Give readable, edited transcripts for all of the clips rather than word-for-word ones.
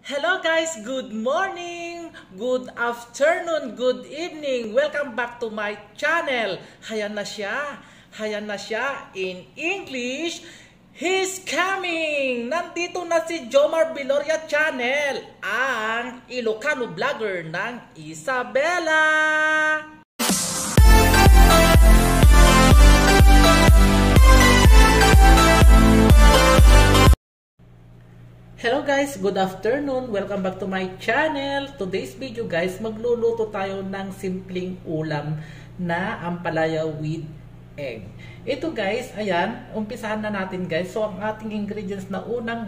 Hello guys, good morning, good afternoon, good evening. Welcome back to my channel. Hayan na siya. Hayan na siya. In English, he's coming. Nandito na si Jomar Viloria Channel, ang Ilocano vlogger ng Isabela. Hello guys, good afternoon. Welcome back to my channel. Today's video guys, magluluto tayo ng simpleng ulam na ampalaya with egg. Ito guys, ayan, umpisahan na natin guys. So ang ating ingredients na unang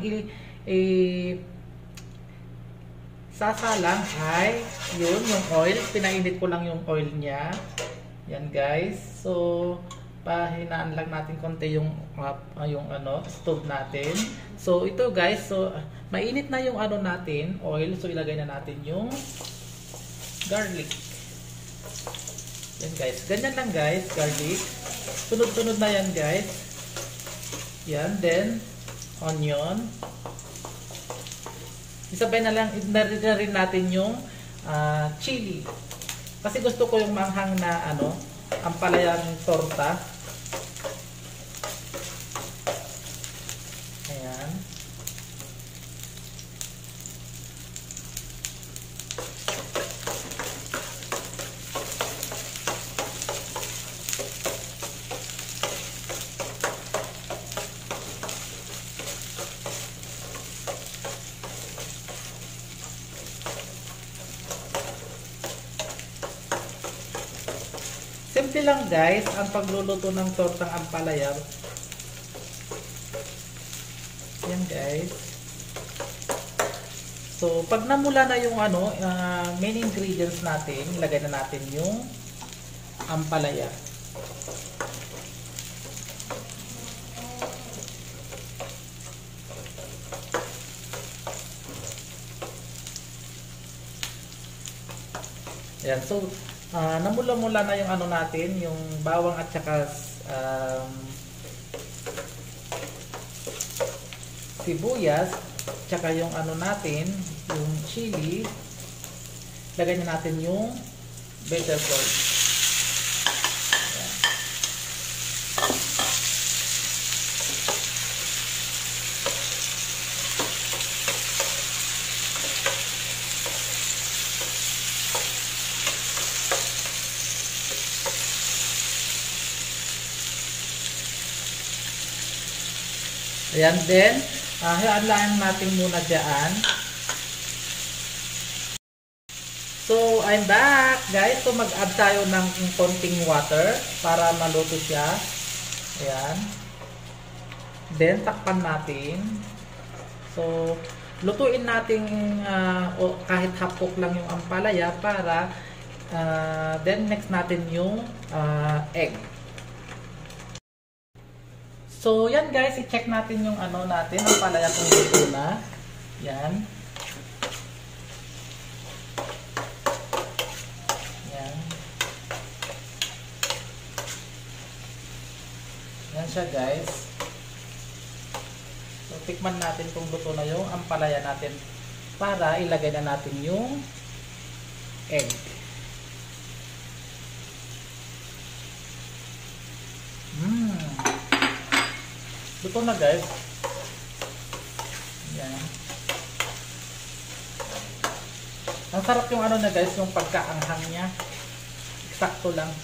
sasalang ay yung oil. Pinainit ko lang yung oil niya. Yan guys. So pahinaan lang natin konti yung stove natin. So ito guys, so mainit na yung natin, oil. So ilagay na natin yung garlic. Yan guys. Ganyan lang guys, garlic. Sunod-sunod na yan guys. Yan, then onion. Isabay na lang rin natin yung chili. Kasi gusto ko yung manghang na ampalayang torta. Ayan. Simple lang guys ang pagluluto ng tortang ampalaya. Yan guys. So pag namula na yung main ingredients natin, ilagay na natin yung ampalaya. Yan, so namula-mula na yung natin, yung bawang at saka sibuyas, tsaka yung natin, yung chili. Lagay na natin yung butter corn. Ayan, then halaan natin muna dyan. So, I'm back guys. So, mag-add tayo ng konting water para maluto siya. Ayan. Then, takpan natin. So, lutuin natin kahit hapok lang yung ampalaya para then next natin yung egg. So, yan guys, i-check natin yung natin, ang palaya kung luto na. Yan. Yan. Yan siya guys. So, tikman natin kung luto na yung ampalaya natin para ilagay na natin yung egg. Luto na guys. Yan. Ang sarap yung na guys, yung pagkaanghang niya. Eksakto lang.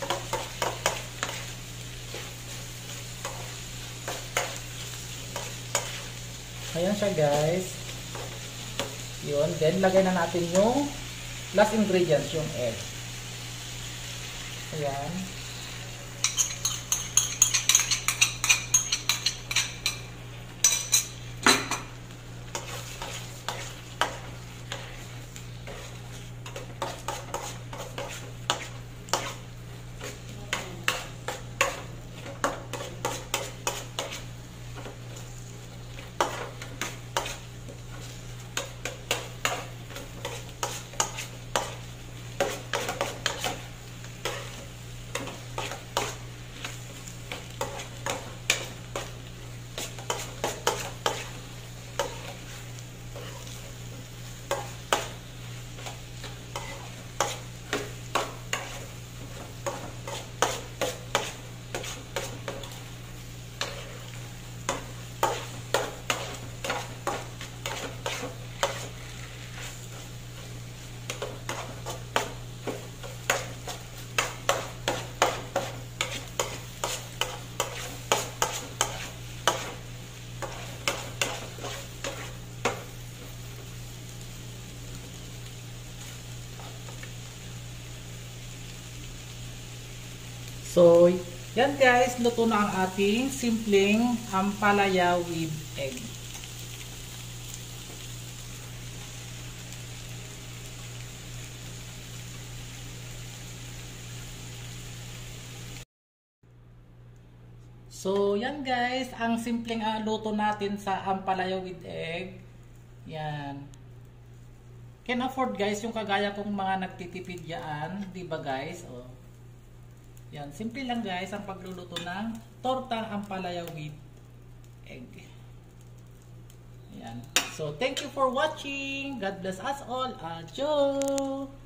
Ayan siya guys. Yun. Then lagay na natin yung last ingredients, yung egg. Ayan. So, yan guys, luto na ang ating simpleng ampalaya with egg. So, yan guys, ang simpleng luto natin sa ampalaya with egg. Yan. Can afford guys yung kagaya kong mga nagtitipid yan, 'di ba guys? Oh. Yan, simple lang guys ang pagluluto ng tortang ampalaya with egg. Yan. So, thank you for watching. God bless us all. Adios.